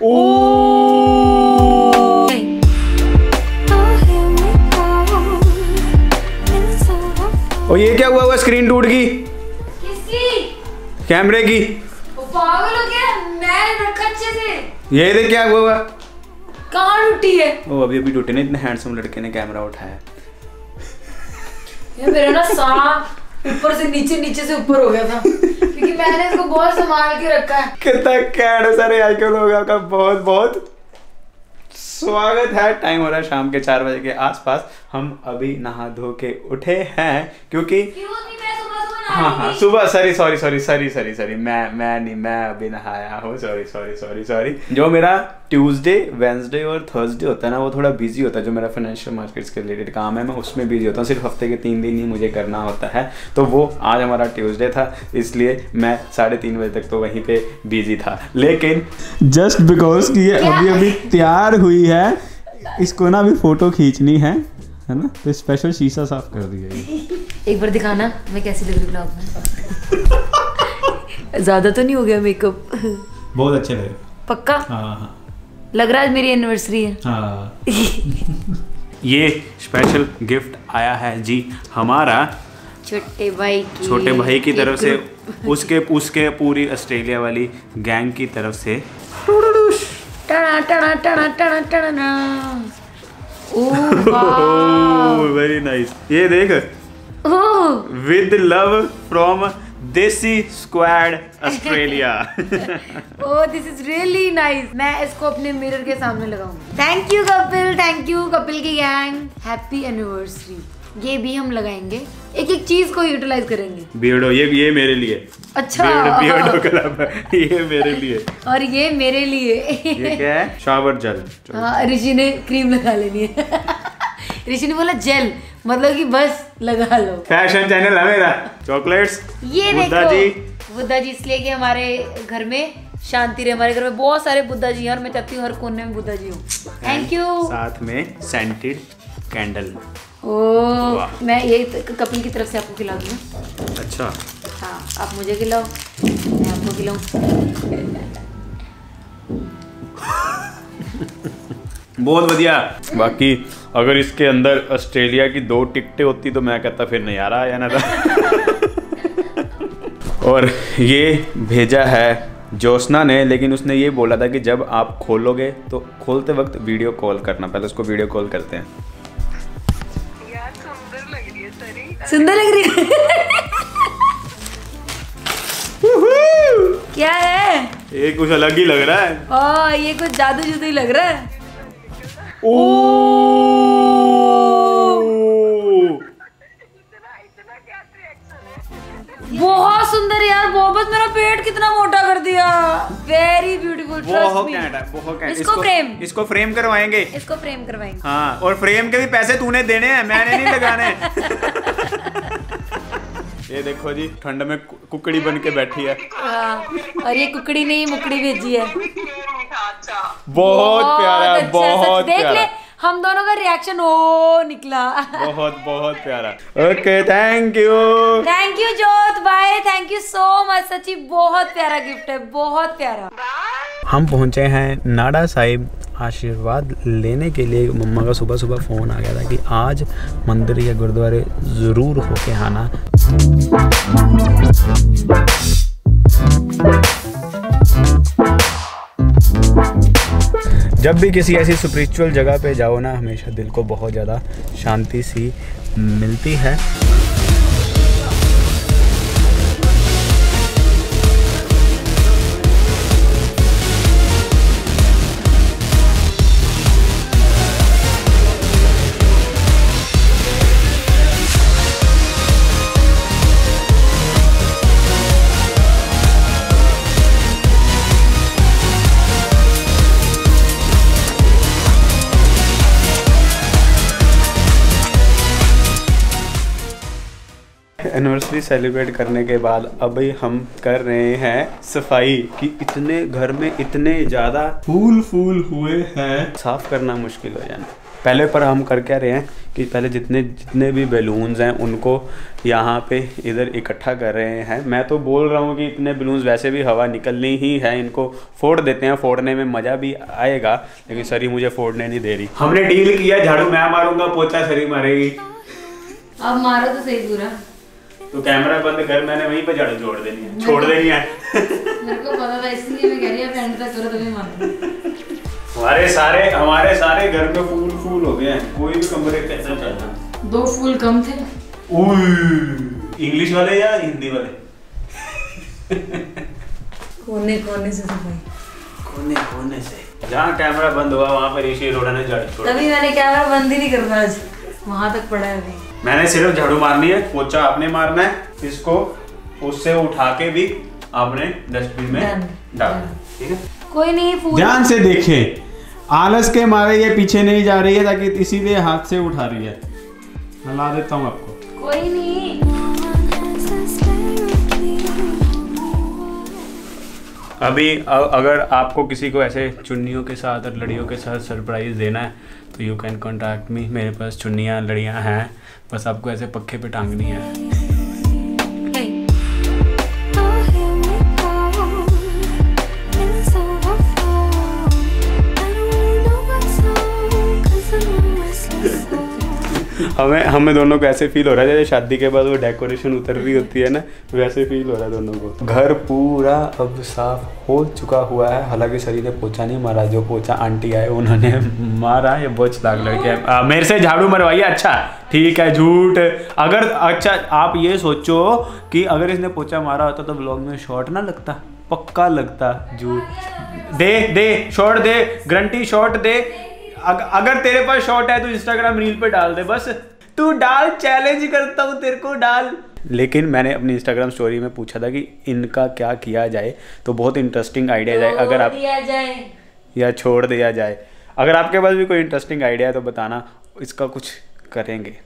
और ये क्या हुआ? स्क्रीन टूट गई। किसकी? कैमरे की। पागल हो गया? मैं रखा अच्छे से। ये देख क्या हुआ? कहाँ टूटी है? वो अभी टूटे नहीं, इतने हैंडसम लड़के ने कैमरा उठाया। ये मेरा ना सांप ऊपर से नीचे, नीचे से ऊपर हो गया था क्योंकि मैंने इसको बहुत संभाल के रखा है। कितना कैड सारे आइकन लोगों का बहुत बहुत स्वागत है। टाइम हो रहा है शाम के 4 बजे के आसपास। हम अभी नहा धो के उठे हैं क्योंकि हाँ सुबह सॉरी मैं अभी नहाया हूँ। सॉरी। जो मेरा ट्यूसडे, वेंसडे और थर्सडे होता है ना, वो थोड़ा बिजी होता है। जो मेरा फाइनेंशियल मार्केट्स के रिलेटेड काम है, मैं उसमें बिजी होता हूँ। सिर्फ हफ्ते के 3 दिन ही मुझे करना होता है। तो वो आज हमारा ट्यूसडे था, इसलिए मैं 3:30 बजे तक तो वहीं पे बिजी था। लेकिन जस्ट बिकॉज कि ये अभी तैयार हुई है, इसको ना अभी फोटो खींचनी है ना, तो स्पेशल शीशा साफ कर दिया। एक बार दिखाना मैं कैसी लग रही ब्लॉग में। ज्यादा तो नहीं हो गया मेकअप? बहुत अच्छे लगे। पक्का? हाँ। लग रहा है मेरी एनिवर्सरी है। हाँ। ये स्पेशल गिफ्ट आया है जी हमारा छोटे भाई की तरफ से, उसके पूरी ऑस्ट्रेलिया वाली गैंग की तरफ से। टना टना टना टना टना। Very nice. ये देख, with love from desi squad Australia. Oh this is really nice. मैं इसको अपने मिरर के सामने लगाऊंगी। थैंक यू कपिल की गैंग। Happy anniversary. ये भी हम लगाएंगे, एक एक चीज को यूटिलाइज करेंगे। बियर्डो, ये मेरे लिए। अच्छा बियर्डो क्लब, ये मेरे लिए और ये मेरे लिए। ये क्या है? Shower gel. हाँ, ऋषि ने क्रीम लगा लेनी है। ऋषि ने बोला जेल, मतलब कि बस लगा लो। फैशन चैनल है मेरा। चॉकलेट्स ये देखो बुद्धा जी, इसलिए कि हमारे घर में शांति रहे। हमारे घर में बहुत सारे बुद्धा जी हैं और मैं चाहती हूँ हर कोने में बुद्धा जी हो। Thank you. साथ में सेंटेड कैंडल। ओह, मैं ये कपिल की तरफ से आपको खिला दूँ। अच्छा हाँ, आप मुझे खिलाओ, मैं आपको खिलाऊं। बहुत बढ़िया। बाकी अगर इसके अंदर ऑस्ट्रेलिया की 2 टिकटें होती तो मैं कहता फिर नजारा आया ना था। और ये भेजा है ज्योत्सना ने, लेकिन उसने ये बोला था कि जब आप खोलोगे तो खोलते वक्त वीडियो कॉल करना। पहले उसको वीडियो कॉल करते हैं। यार सुंदर लग रही है सरी। सुंदर लग रही है। क्या है? ये कुछ अलग ही लग रहा है। हाँ, ये कुछ जादू जुदू ही लग रहा है। बहुत सुंदर यार, बहुत। मेरा पेट कितना मोटा कर दिया। Very beautiful. इसको फ्रेम करवाएंगे। हाँ, और फ्रेम के भी पैसे तूने देने हैं, मैंने नहीं लगाने। ये देखो जी, ठंड में कुकड़ी बन के बैठी है। और ये कुकड़ी नहीं मुकड़ी भेजी है। बहुत प्यारा, बहुत प्यारा। हम दोनों का रिएक्शन ओ निकला। बहुत प्यारा। ओके, थैंक यू जोत भाई, थैंक यू सो मच। सच्ची बहुत प्यारा गिफ्ट है, बहुत प्यारा। हम पहुंचे हैं नाडा साहिब आशीर्वाद लेने के लिए। मम्मा का सुबह फोन आ गया था कि आज मंदिर या गुरुद्वारे जरूर होके आना। जब भी किसी ऐसी स्पिरिचुअल जगह पे जाओ ना, हमेशा दिल को बहुत ज़्यादा शांति सी मिलती है। एनिवर्सरी सेलिब्रेट करने के बाद अभी हम कर रहे हैं सफाई कि इतने घर में इतने ज़्यादा फूल हुए हैं, साफ करना मुश्किल हो जाना। पहले पर हम कर क्या रहे हैं कि पहले जितने भी बैलून्स हैं उनको यहाँ पे इधर इकट्ठा कर रहे हैं। मैं तो बोल रहा हूँ कि इतने बैलून्स वैसे भी हवा निकलनी ही है, इनको फोड़ देते हैं, फोड़ने में मज़ा भी आएगा, लेकिन सरी मुझे फोड़ने नहीं दे रही। हमने डील किया, झाड़ू मैं मारूंगा, पोछा सरी मारेगी। अब मारो तो सही पूरा। तो कैमरा बंद कर, मैंने वहीं पे झाड़ू छोड़ देनी है, छोड़ देनी है। मेरे को पता था, इसलिए मैं कह रही हूँ एंड तक करो तभी मारो। हमारे सारे घर में फूल हो गए हैं, कोई भी कमरे कैसे चलता। 2 फूल कम थे। इंग्लिश वाले या हिंदी वाले? कोने कोने से सफाई, कोने से। जहाँ कैमरा बंद हुआ वहाँ पर ऋषि अरोड़ा ने झाड़ू छोड़ा। तभी मैंने कैमरा बंद ही नहीं करना आज, वहाँ तक पड़ा है अभी। मैंने सिर्फ झाड़ू मारनी है, पोछा आपने मारना है, इसको उससे उठा के भी आपने डस्टबिन में डाल, ठीक है? कोई नहीं, फूल ध्यान से देखे, आलस के मारे ये पीछे नहीं जा रही है, ताकि इसीलिए हाथ से उठा रही है। मैं ला देता हूँ आपको। कोई नहीं। अभी अगर आपको किसी को ऐसे चुन्नियों के साथ और लड़ियों के साथ सरप्राइज देना है तो यू कैन कॉन्टैक्ट मी। मेरे पास चुन्नियाँ लड़ियाँ हैं, बस आपको ऐसे पक्के पे टांगनी है। हमें दोनों को ऐसे फील हो रहा है जैसे शादी के बाद वो डेकोरेशन उतर रही होती है ना, वैसे फील हो रहा है दोनों को। घर पूरा अब साफ हो चुका हुआ है, हालांकि सरी ने पोछा नहीं मारा, जो पोछा आंटी आए उन्होंने मारा। ये बहुत चालाक लड़के हैं, मेरे से झाड़ू मरवाइए। अच्छा ठीक है, झूठ। अगर अच्छा आप ये सोचो कि अगर इसने पोछा मारा होता तो व्लॉग में शॉट ना लगता, पक्का लगता। झूठ। दे शॉट दे, गारंटी शॉट दे। अगर तेरे पास शॉट है तो इंस्टाग्राम रील पे डाल दे, बस तू डाल, चैलेंज करता हूँ तेरे को, डाल। लेकिन मैंने अपनी इंस्टाग्राम स्टोरी में पूछा था कि इनका क्या किया जाए, तो बहुत इंटरेस्टिंग आइडिया जाए। अगर आप दिया जाए या छोड़ दिया जाए, अगर आपके पास भी कोई इंटरेस्टिंग आइडिया है तो बताना, इसका कुछ करेंगे।